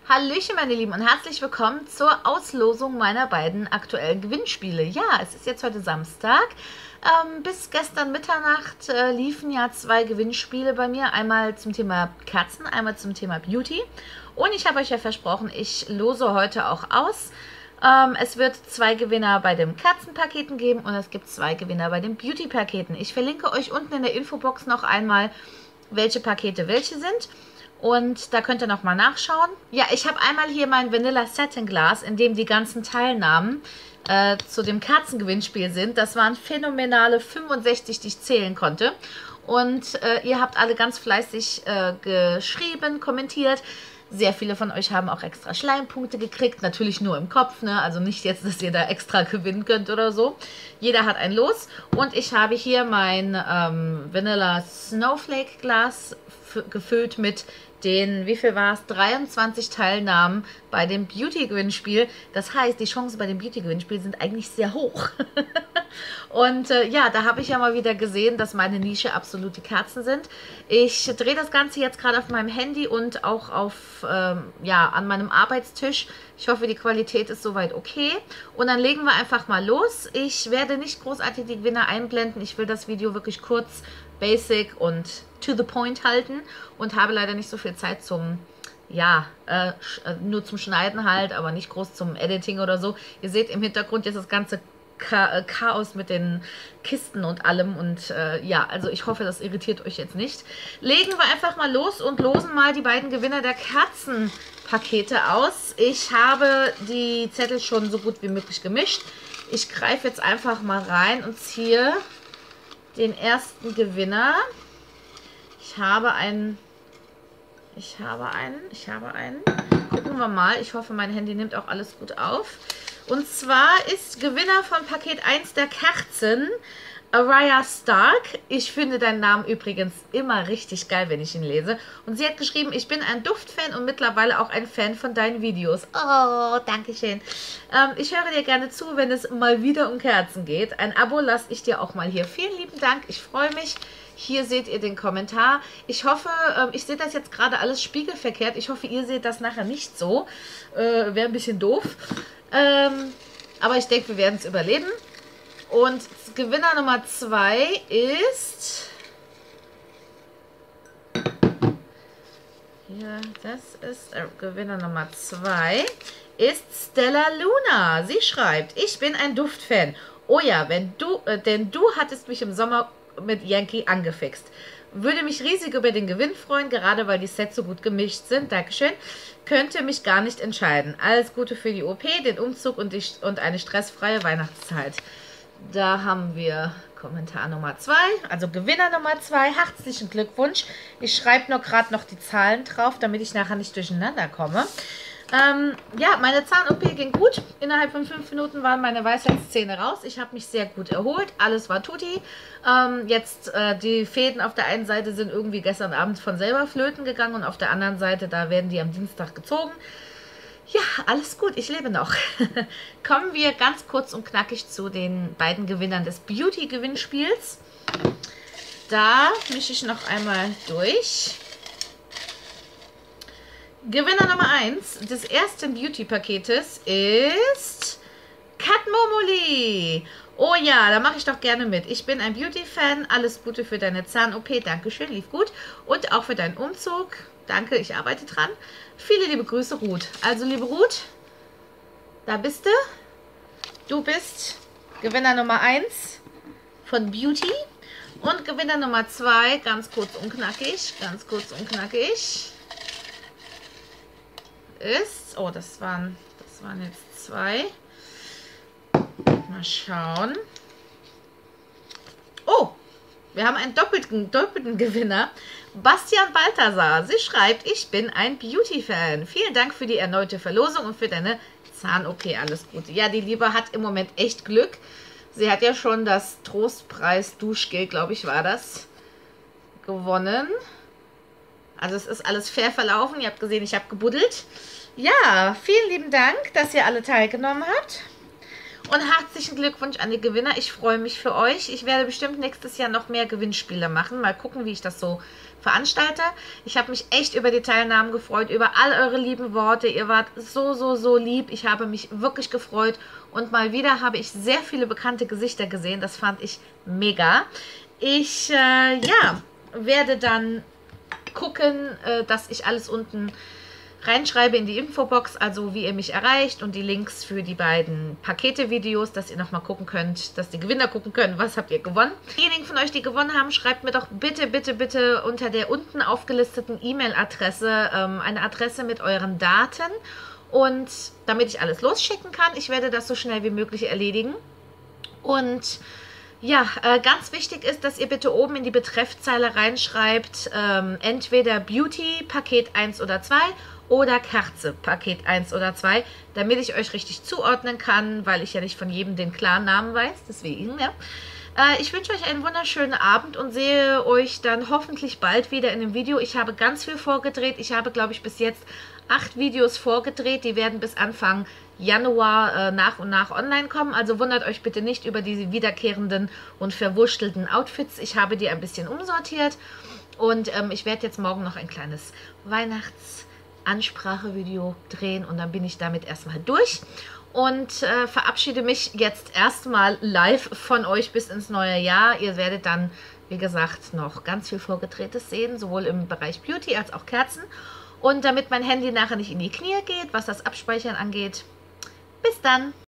Hallöchen meine Lieben und herzlich willkommen zur Auslosung meiner beiden aktuellen Gewinnspiele. Ja, es ist jetzt heute Samstag. Bis gestern Mitternacht liefen ja 2 Gewinnspiele bei mir. Einmal zum Thema Kerzen, einmal zum Thema Beauty. Und ich habe euch ja versprochen, ich lose heute auch aus. Es wird 2 Gewinner bei den Kerzenpaketen geben und es gibt 2 Gewinner bei den Beauty-Paketen. Ich verlinke euch unten in der Infobox noch einmal, welche Pakete welche sind. Und da könnt ihr nochmal nachschauen. Ja, ich habe einmal hier mein Vanilla Satin Glas, in dem die ganzen Teilnahmen zu dem Kerzengewinnspiel sind. Das waren phänomenale 65, die ich zählen konnte. Und ihr habt alle ganz fleißig geschrieben, kommentiert. Sehr viele von euch haben auch extra Schleimpunkte gekriegt. Natürlich nur im Kopf, ne? Also nicht jetzt, dass ihr da extra gewinnen könnt oder so. Jeder hat ein Los. Und ich habe hier mein Vanilla Snowflake Glas gefüllt mit den, wie viel war es? 23 Teilnahmen bei dem Beauty-Gewinnspiel. Das heißt, die Chancen bei dem Beauty-Gewinnspiel sind eigentlich sehr hoch. Und ja, da habe ich ja mal wieder gesehen, dass meine Nische absolut die Kerzen sind. Ich drehe das Ganze jetzt gerade auf meinem Handy und auch auf, ja, an meinem Arbeitstisch. Ich hoffe, die Qualität ist soweit okay. Und dann legen wir einfach mal los. Ich werde nicht großartig die Gewinner einblenden. Ich will das Video wirklich kurz, basic und to the point halten und habe leider nicht so viel Zeit zum, ja, nur zum Schneiden halt, aber nicht groß zum Editing oder so. Ihr seht im Hintergrund jetzt das ganze Chaos mit den Kisten und allem und ja, also ich hoffe, das irritiert euch jetzt nicht. Legen wir einfach mal los und losen mal die beiden Gewinner der Kerzenpakete aus. Ich habe die Zettel schon so gut wie möglich gemischt. Ich greife jetzt einfach mal rein und ziehe den ersten Gewinner. Ich habe einen. Gucken wir mal. Ich hoffe, mein Handy nimmt auch alles gut auf. Und zwar ist Gewinner von Paket 1 der Kerzen Araya Stark. Ich finde deinen Namen übrigens immer richtig geil, wenn ich ihn lese. Und sie hat geschrieben, ich bin ein Duftfan und mittlerweile auch ein Fan von deinen Videos. Oh, danke schön. Ich höre dir gerne zu, wenn es mal wieder um Kerzen geht. Ein Abo lasse ich dir auch mal hier. Vielen lieben Dank, ich freue mich. Hier seht ihr den Kommentar. Ich hoffe, ich sehe das jetzt gerade alles spiegelverkehrt. Ich hoffe, ihr seht das nachher nicht so. Wäre ein bisschen doof. Aber ich denke, wir werden es überleben. Und Gewinner Nummer 2 ist... Hier, das ist Gewinner Nummer 2 ist Stella Luna. Sie schreibt, ich bin ein Duftfan. Oh ja, denn du hattest mich im Sommer mit Yankee angefixt. Würde mich riesig über den Gewinn freuen, gerade weil die Sets so gut gemischt sind. Dankeschön. Könnte mich gar nicht entscheiden. Alles Gute für die OP, den Umzug und eine stressfreie Weihnachtszeit. Da haben wir Kommentar Nummer 2, also Gewinner Nummer 2. Herzlichen Glückwunsch. Ich schreibe nur gerade noch die Zahlen drauf, damit ich nachher nicht durcheinander komme. Ja, meine Zahn-OP ging gut. Innerhalb von 5 Minuten waren meine Weisheitszähne raus. Ich habe mich sehr gut erholt. Alles war tutti. Jetzt die Fäden auf der einen Seite sind irgendwie gestern Abend von selber flöten gegangen und auf der anderen Seite, da werden die am Dienstag gezogen. Ja, alles gut, ich lebe noch. Kommen wir ganz kurz und knackig zu den beiden Gewinnern des Beauty-Gewinnspiels. Da mische ich noch einmal durch. Gewinner Nummer 1 des ersten Beauty-Paketes ist Kat Momoli. Oh ja, da mache ich doch gerne mit. Ich bin ein Beauty-Fan. Alles Gute für deine Zahn-OP. Dankeschön, lief gut. Und auch für deinen Umzug. Danke, ich arbeite dran. Viele liebe Grüße, Ruth. Also, liebe Ruth, da bist du. Du bist Gewinner Nummer 1 von Beauty. Und Gewinner Nummer 2, ganz kurz und knackig, ist, oh, das waren jetzt 2. Mal schauen. Oh, wir haben einen doppelten Gewinner. Bastian Balthasar. Sie schreibt, ich bin ein Beauty-Fan. Vielen Dank für die erneute Verlosung und für deine Zahn-OP. Alles Gute. Ja, die Liebe hat im Moment echt Glück. Sie hat ja schon das Trostpreis Duschgel, glaube ich, war das, gewonnen. Also es ist alles fair verlaufen. Ihr habt gesehen, ich habe gebuddelt. Ja, vielen lieben Dank, dass ihr alle teilgenommen habt. Und herzlichen Glückwunsch an die Gewinner. Ich freue mich für euch. Ich werde bestimmt nächstes Jahr noch mehr Gewinnspiele machen. Mal gucken, wie ich das so veranstalte. Ich habe mich echt über die Teilnahmen gefreut, über all eure lieben Worte. Ihr wart so, so, so lieb. Ich habe mich wirklich gefreut. Und mal wieder habe ich sehr viele bekannte Gesichter gesehen. Das fand ich mega. Ich, ja, werde dann gucken, dass ich alles unten reinschreibe in die Infobox, also wie ihr mich erreicht und die Links für die beiden Pakete-Videos, dass ihr nochmal gucken könnt, dass die Gewinner gucken können, was habt ihr gewonnen. Diejenigen von euch, die gewonnen haben, schreibt mir doch bitte, bitte, bitte unter der unten aufgelisteten E-Mail-Adresse eine Adresse mit euren Daten, und damit ich alles losschicken kann. Ich werde das so schnell wie möglich erledigen. Und ja, ganz wichtig ist, dass ihr bitte oben in die Betreffzeile reinschreibt, entweder Beauty Paket 1 oder 2 oder Kerze Paket 1 oder 2, damit ich euch richtig zuordnen kann, weil ich ja nicht von jedem den klaren Namen weiß, deswegen, ja. Ich wünsche euch einen wunderschönen Abend und sehe euch dann hoffentlich bald wieder in einem Video. Ich habe ganz viel vorgedreht. Ich habe, glaube ich, bis jetzt 8 Videos vorgedreht. Die werden bis Anfang Januar nach und nach online kommen. Also wundert euch bitte nicht über diese wiederkehrenden und verwurschtelten Outfits. Ich habe die ein bisschen umsortiert und ich werde jetzt morgen noch ein kleines Weihnachtsansprachevideo drehen und dann bin ich damit erstmal durch. Und verabschiede mich jetzt erstmal live von euch bis ins neue Jahr. Ihr werdet dann, wie gesagt, noch ganz viel Vorgedrehtes sehen, sowohl im Bereich Beauty als auch Kerzen. Und damit mein Handy nachher nicht in die Knie geht, was das Abspeichern angeht. Bis dann!